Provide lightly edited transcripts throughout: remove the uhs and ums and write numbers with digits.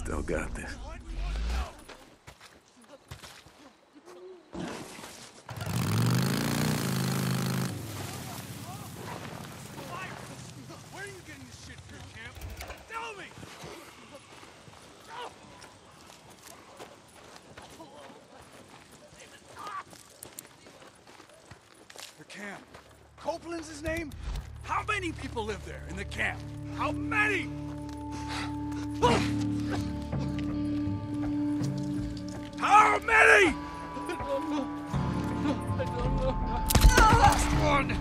Still got this. Where are you getting this shit from, Camp? Tell me! The camp. Copeland's his name? How many people live there in the camp? How many? How many? Last one!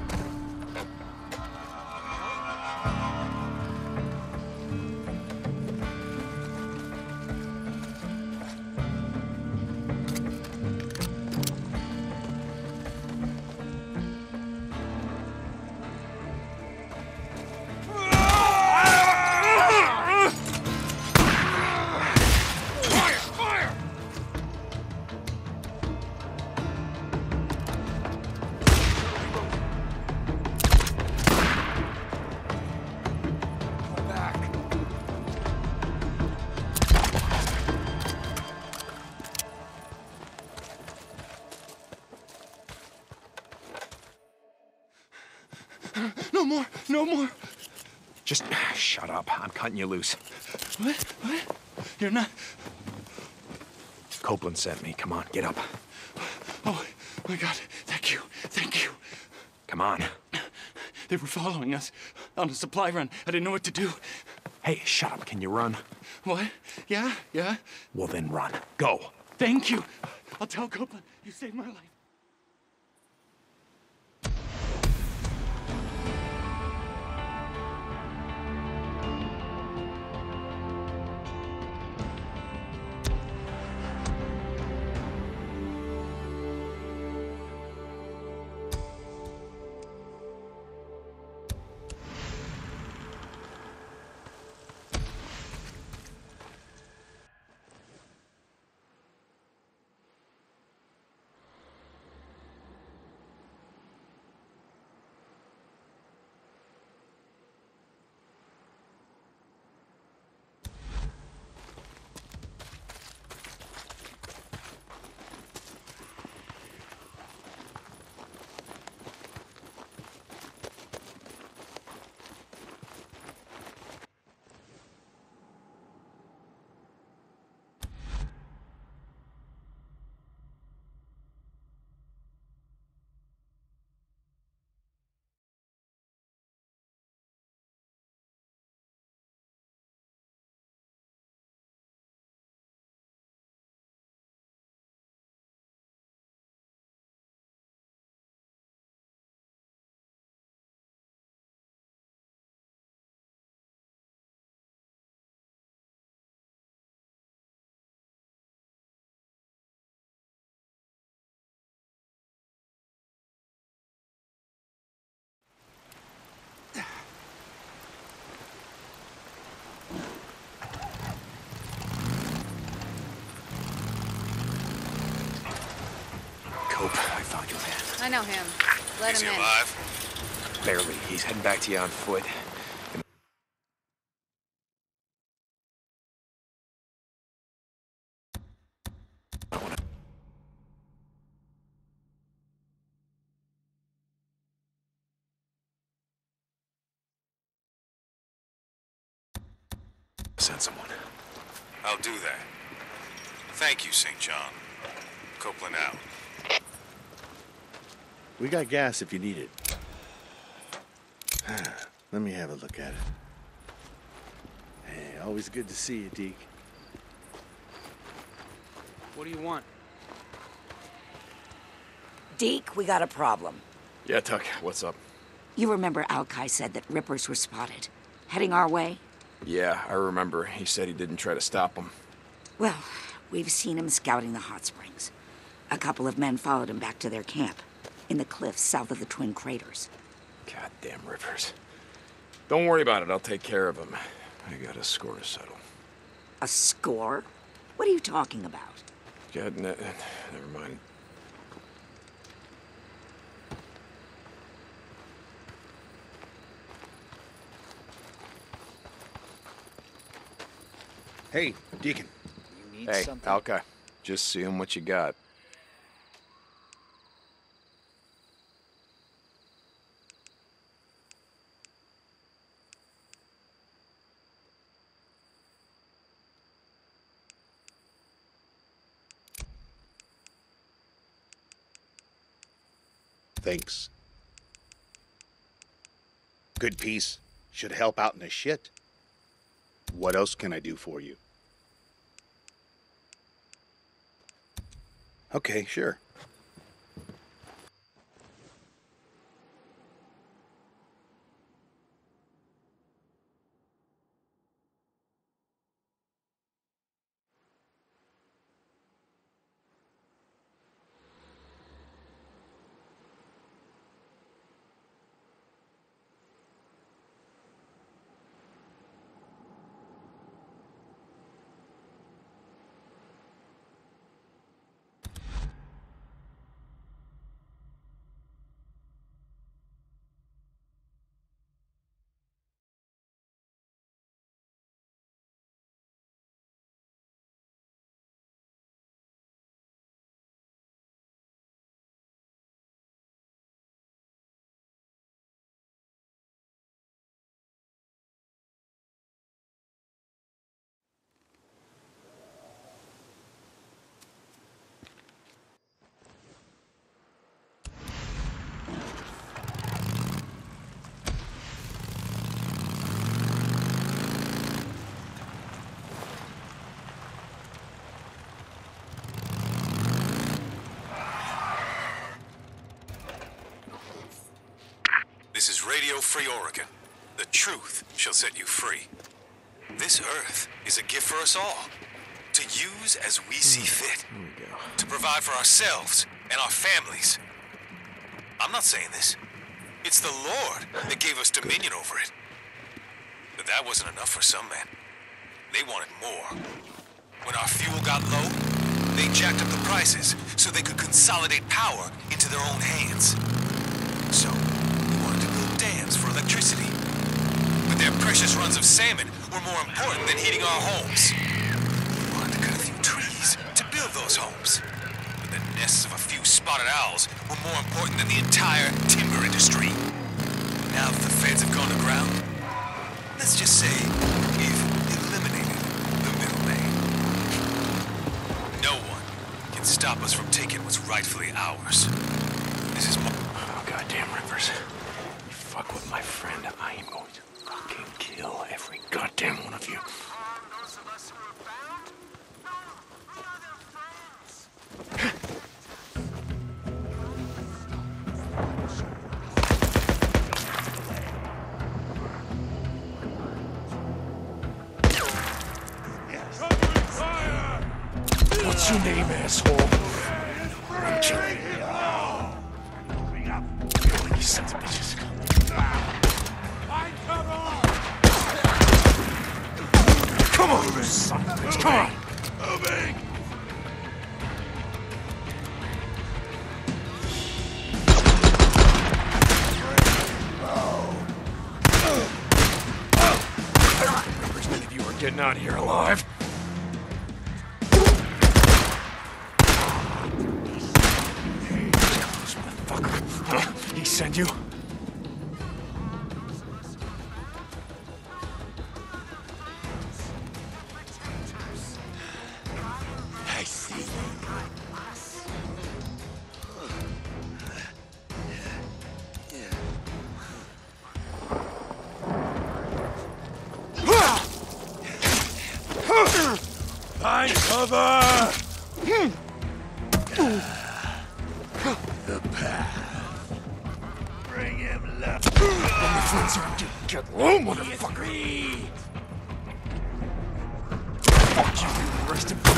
No more! No more! Just shut up. I'm cutting you loose. What? What? You're not... Copeland sent me. Come on, get up. Oh, my God. Thank you. Thank you. Come on. They were following us on a supply run. I didn't know what to do. Hey, shut up. Can you run? What? Yeah? Yeah? Well, then run. Go. Thank you. I'll tell Copeland. You saved my life. I found your man. I know him. Let Is him he in. alive? Barely. He's heading back to you on foot. Send someone. I'll do that. Thank you, St. John. Copeland out. We got gas if you need it. Let me have a look at it. Hey, always good to see you, Deke. What do you want? Deke, we got a problem. Yeah, Tuck. What's up? You remember Alki said that Rippers were spotted, heading our way? Yeah, I remember. He said he didn't try to stop them. Well, we've seen him scouting the hot springs. A couple of men followed him back to their camp, in the cliffs south of the Twin Craters. Goddamn Rippers. Don't worry about it. I'll take care of him. I got a score to settle. A score? What are you talking about? Never mind. Hey, Deacon. You need Hey, something? Alka. Just seeing what you got. Thanks. Good piece. Should help out in the shit. What else can I do for you? Okay, sure. This is Radio Free Oregon. The truth shall set you free. This Earth is a gift for us all, to use as we see fit, to provide for ourselves and our families. I'm not saying this. It's the Lord that gave us dominion over it. But that wasn't enough for some men. They wanted more. When our fuel got low, they jacked up the prices so they could consolidate power into their own hands. So, we wanted to build dams for electricity. But their precious runs of salmon were more important than heating our homes. We wanted to cut a few trees to build those homes. But the nests of a few spotted owls were more important than the entire timber industry. Now that the feds have gone to ground, let's just say we've eliminated the middleman. No one can stop us from taking what's rightfully ours. This is my... Oh, goddamn Rivers. You fuck with my friend, I am going to fucking kill every goddamn one of you. What's your name, asshole? I'm Jimmy. You sons of bitches. Come on, you son of a bitch. Come on. Moving. None of you are getting out of here alive. This motherfucker. Huh? He sent you? I see. Find cover! The path. Bring him left. My friends are to get low, motherfucker! Fuck you, the rest of you.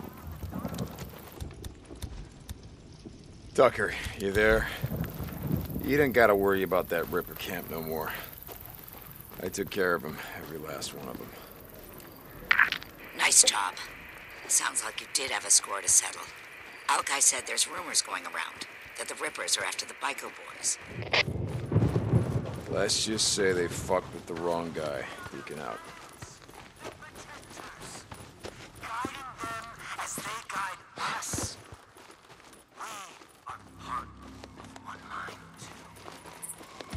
Tucker, you there? You don't gotta worry about that Ripper camp no more. I took care of them, every last one of them. Nice job. Sounds like you did have a score to settle. Alki said there's rumors going around that the Rippers are after the Bico boys. Let's just say they fucked with the wrong guy, Deacon out. Guiding them as they guide us. We are part of one mind, too.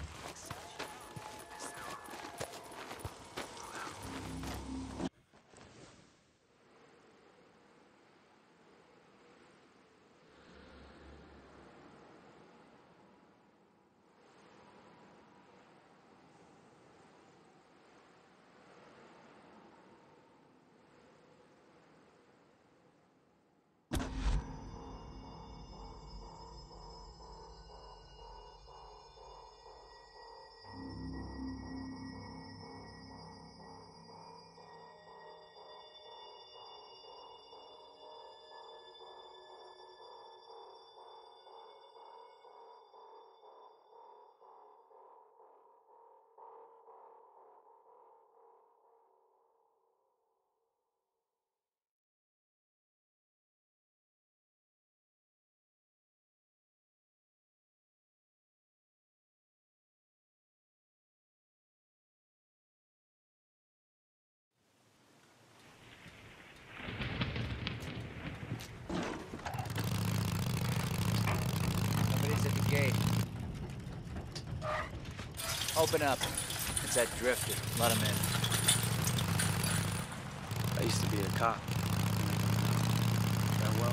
Somebody's at the gate. Open up. It's that drifter. Let him in. I used to be a cop. That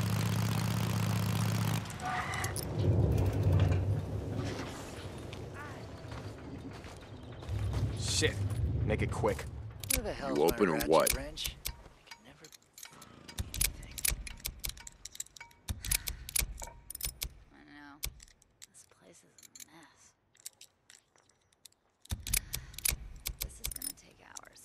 well? Shit. Make it quick. Where the hell's You open my or ratchet what? wrench? I can never find anything. I know. This place is a mess. This is gonna take hours.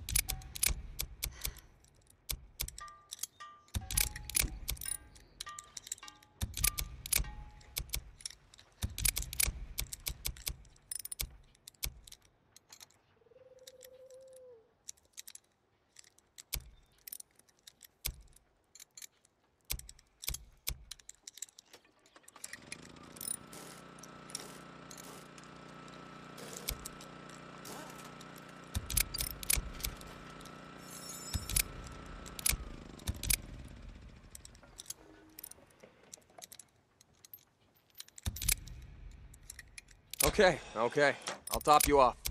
Okay. I'll top you off.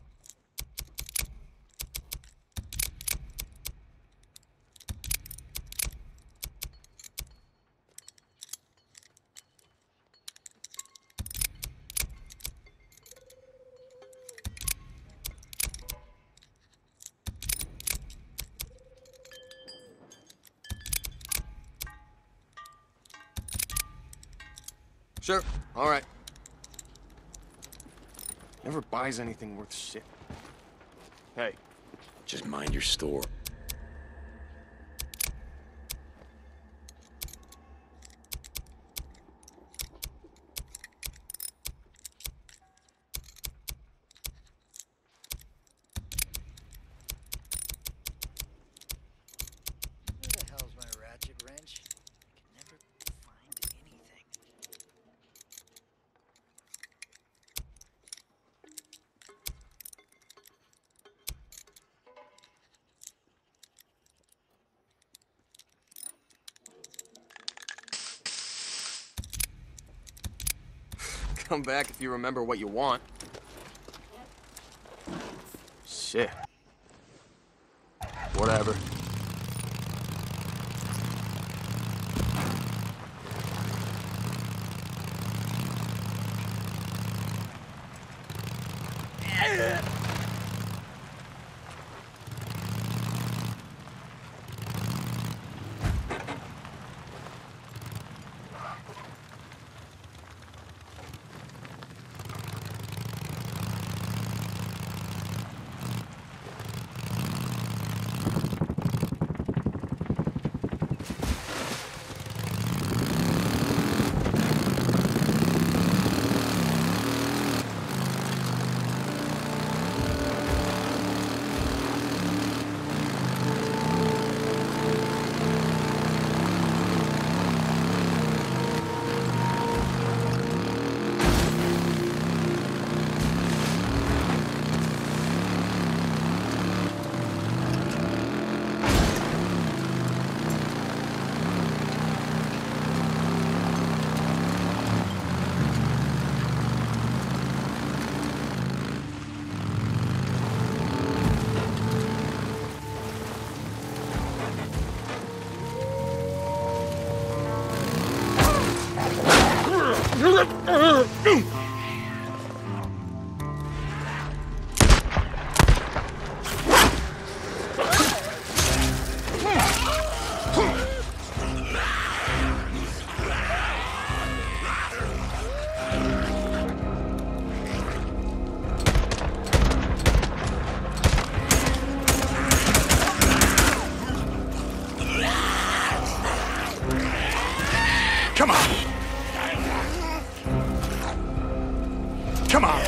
Sure, all right. Never buys anything worth shit. Hey. Just mind your store. Where the hell's my ratchet wrench? I can never find anything. Come back if you remember what you want. Shit. Whatever. Come on! Come on!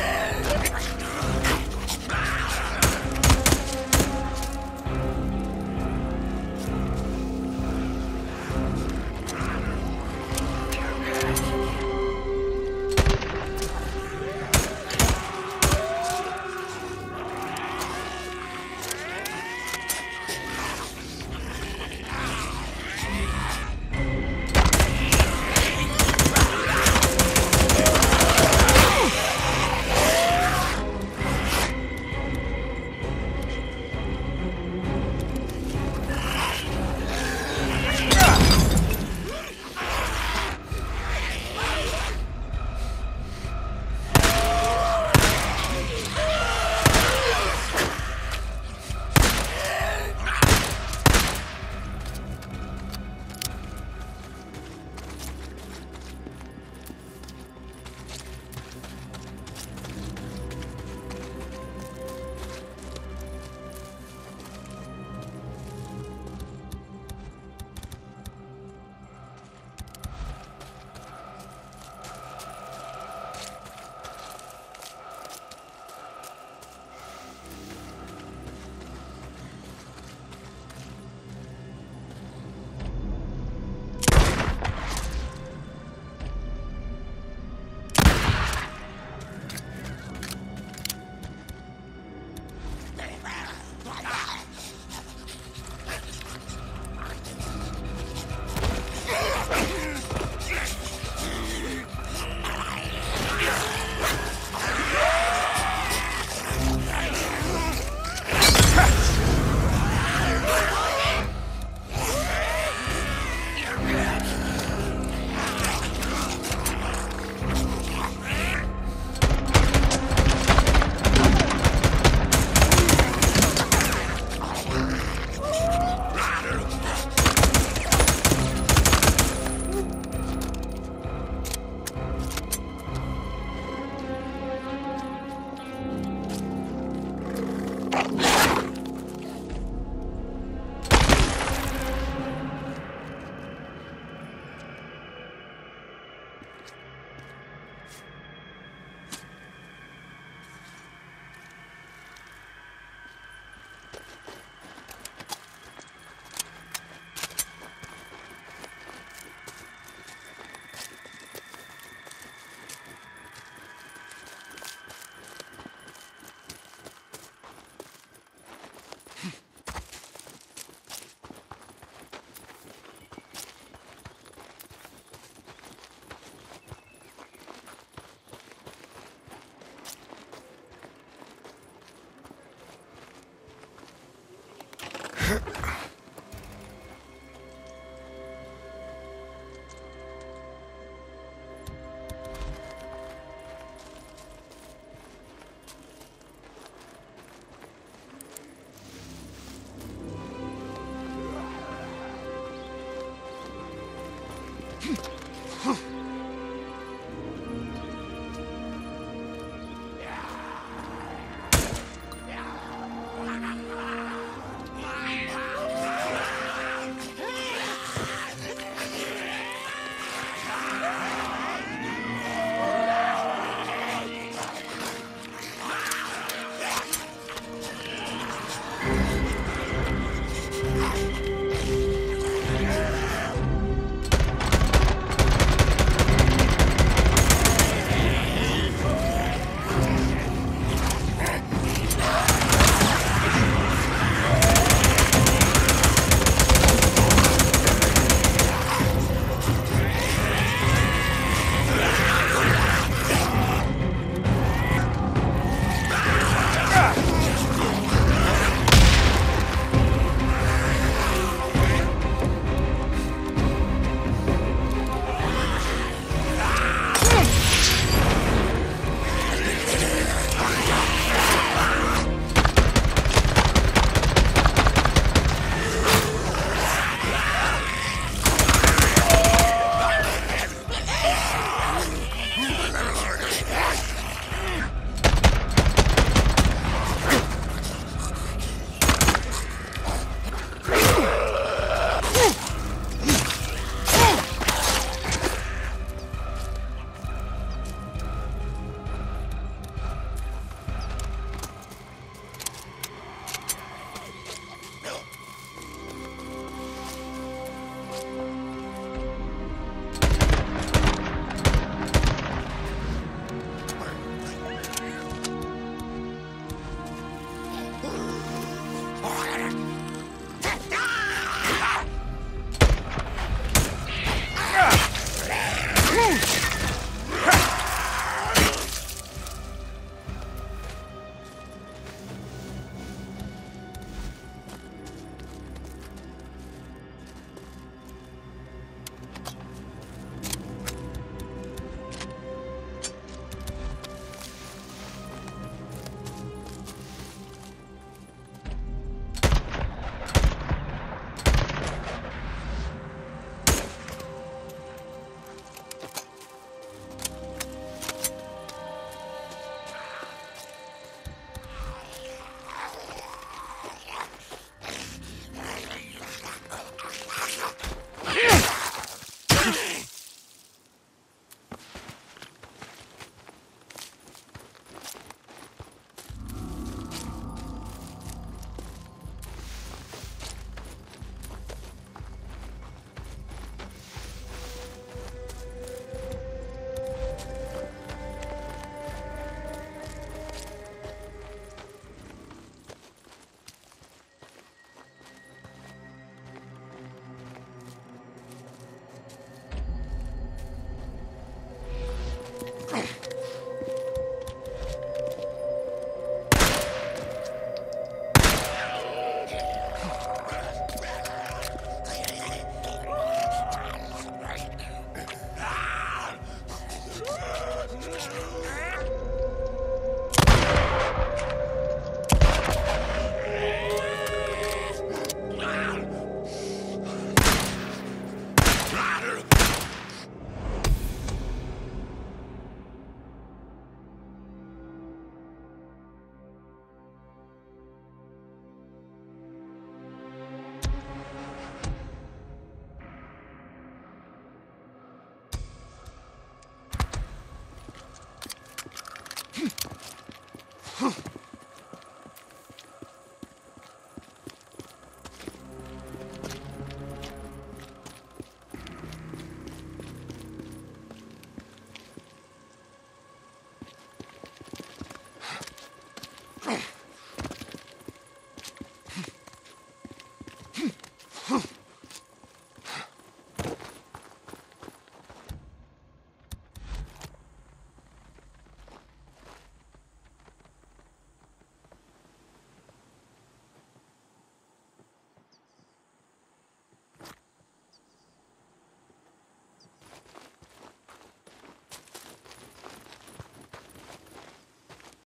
Hmm.